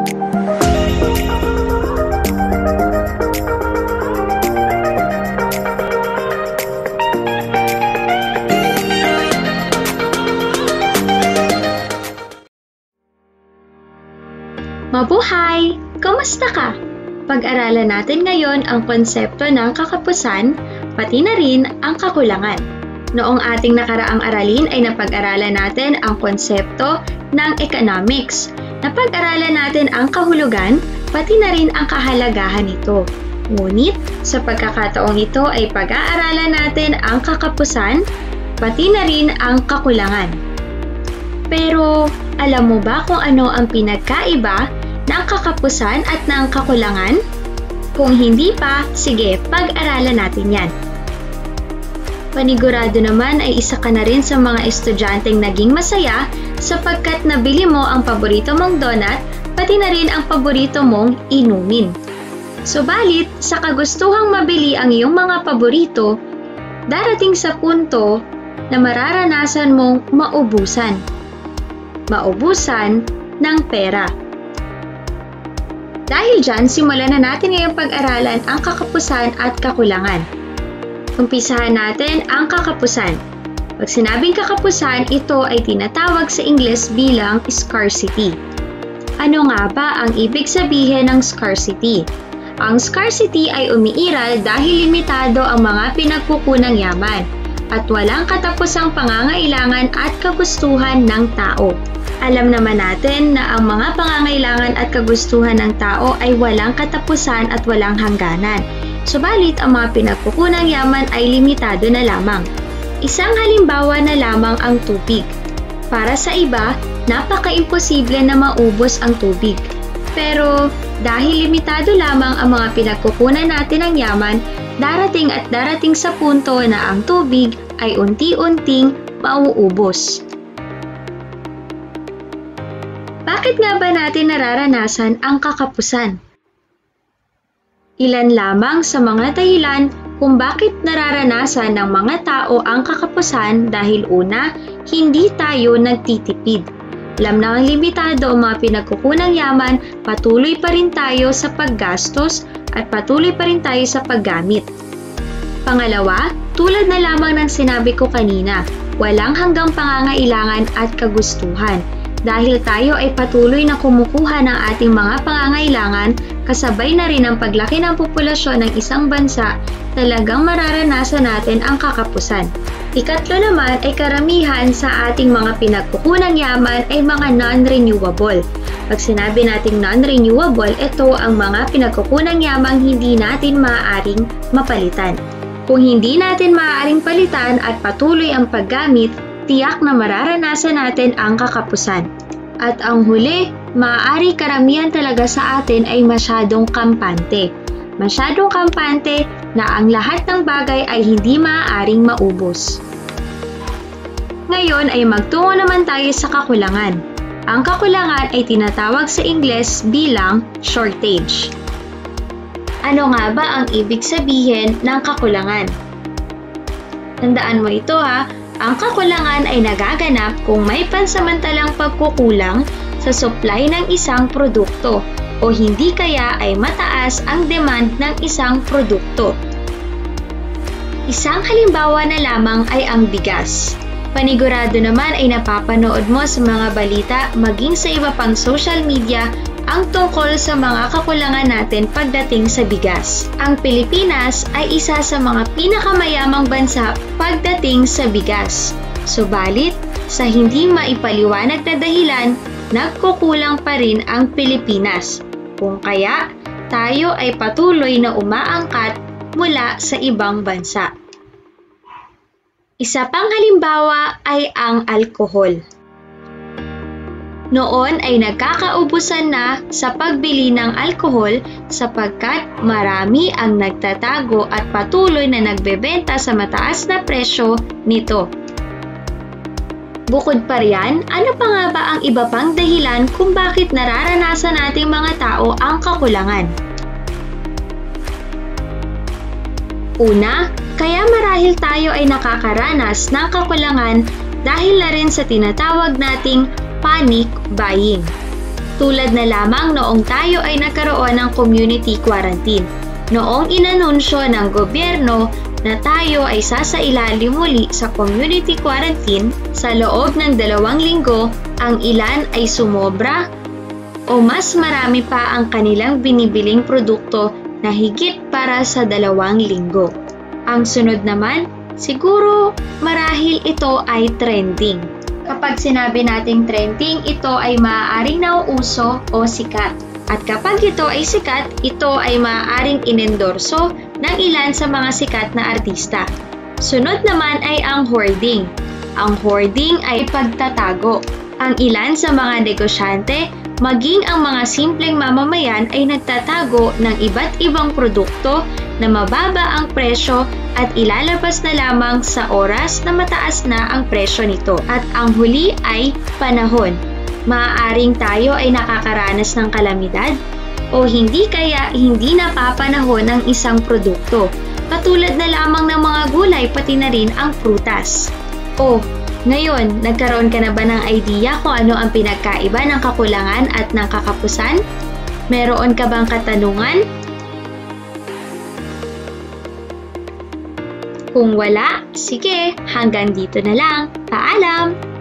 Mabuhay! Kamusta ka? Pag-aralan natin ngayon ang konsepto ng kakapusan, pati na rin ang kakulangan. Noong ating nakaraang aralin ay napag-aralan natin ang konsepto ng economics. Napag-aralan natin ang kahulugan, pati na rin ang kahalagahan nito. Ngunit, sa pagkakataong ito ay pag-aaralan natin ang kakapusan, pati na rin ang kakulangan. Pero, alam mo ba kung ano ang pinagkaiba ng kakapusan at ng kakulangan? Kung hindi pa, sige, pag-aralan natin yan. Panigurado naman ay isa ka na rin sa mga estudyanteng naging masaya sapagkat nabili mo ang paborito mong donut, pati na rin ang paborito mong inumin. Subalit, sa kagustuhang mabili ang iyong mga paborito, darating sa punto na mararanasan mong maubusan. Maubusan ng pera. Dahil dyan, simulan na natin ngayong pag-aralan ang kakapusan at kakulangan. Umpisahan natin ang kakapusan. Pag sinabing kakapusan, ito ay tinatawag sa Ingles bilang scarcity. Ano nga ba ang ibig sabihin ng scarcity? Ang scarcity ay umiiral dahil limitado ang mga pinagkukunang yaman at walang katapusang pangangailangan at kagustuhan ng tao. Alam naman natin na ang mga pangangailangan at kagustuhan ng tao ay walang katapusan at walang hangganan. Subalit, ang mga pinagkukunang yaman ay limitado na lamang. Isang halimbawa na lamang ang tubig. Para sa iba, napaka-imposible na maubos ang tubig. Pero, dahil limitado lamang ang mga pinagkukunan natin ng yaman, darating sa punto na ang tubig ay unti-unting mauubos. Bakit nga ba natin nararanasan ang kakapusan? Ilan lamang sa mga dahilan kung bakit nararanasan ng mga tao ang kakapusan dahil una, hindi tayo nagtitipid. Alam na ang limitado ang mga pinagkukunang yaman, patuloy pa rin tayo sa paggastos at patuloy pa rin tayo sa paggamit. Pangalawa, tulad na lamang ng sinabi ko kanina, walang hanggang pangangailangan at kagustuhan. Dahil tayo ay patuloy na kumukuha ng ating mga pangangailangan, kasabay na rin ang paglaki ng populasyon ng isang bansa, talagang mararanasan natin ang kakapusan. Ikatlo naman ay karamihan sa ating mga pinagkukunang yaman ay mga non-renewable. Pag sinabi nating non-renewable, ito ang mga pinagkukunang yamang hindi natin maaaring mapalitan. Kung hindi natin maaaring palitan at patuloy ang paggamit, tiyak na mararanasan natin ang kakapusan. At ang huli, maaari karamihan talaga sa atin ay masyadong kampante. Masyadong kampante na ang lahat ng bagay ay hindi maaaring maubos. Ngayon ay magtungo naman tayo sa kakulangan. Ang kakulangan ay tinatawag sa Ingles bilang shortage. Ano nga ba ang ibig sabihin ng kakulangan? Tandaan mo ito ha. Ang kakulangan ay nagaganap kung may pansamantalang pagkukulang sa supply ng isang produkto o hindi kaya ay mataas ang demand ng isang produkto. Isang halimbawa na lamang ay ang bigas. Panigurado naman ay napapanood mo sa mga balita maging sa iba pang social media ang tungkol sa mga kakulangan natin pagdating sa bigas. Ang Pilipinas ay isa sa mga pinakamayamang bansa pagdating sa bigas. Subalit, sa hindi maipaliwanag na dahilan, nagkukulang pa rin ang Pilipinas. Kung kaya, tayo ay patuloy na umaangkat mula sa ibang bansa. Isa pang halimbawa ay ang alkohol. Noon ay nagkakaubusan na sa pagbili ng alkohol sapagkat marami ang nagtatago at patuloy na nagbebenta sa mataas na presyo nito. Bukod pa riyan, ano pa nga ba ang iba pang dahilan kung bakit nararanasan nating mga tao ang kakulangan? Una, kaya marahil tayo ay nakakaranas ng kakulangan dahil na rin sa tinatawag nating panic buying. Tulad na lamang noong tayo ay nagkaroon ng community quarantine. Noong inanunsyo ng gobyerno na tayo ay sasailalim muli sa community quarantine, sa loob ng 2 linggo, ang ilan ay sumobra o mas marami pa ang kanilang binibiling produkto na higit para sa 2 linggo. Ang sunod naman, siguro marahil ito ay trending. Kapag sinabi nating trending, ito ay maaaring nauuso o sikat. At kapag ito ay sikat, ito ay maaaring inendorso ng ilan sa mga sikat na artista. Sunod naman ay ang hoarding. Ang hoarding ay pagtatago. Ang ilan sa mga negosyante, maging ang mga simpleng mamamayan ay nagtatago ng iba't ibang produkto na mababa ang presyo at ilalabas na lamang sa oras na mataas na ang presyo nito. At ang huli ay panahon. Maaaring tayo ay nakakaranas ng kalamidad o hindi kaya hindi napapanahon ang isang produkto. Katulad na lamang ng mga gulay pati na rin ang prutas. O, ngayon, nagkaroon ka na ba ng idea kung ano ang pinagkaiba ng kakulangan at ng kakapusan? Meron ka bang katanungan? Kung wala, sige, hanggang dito na lang. Paalam!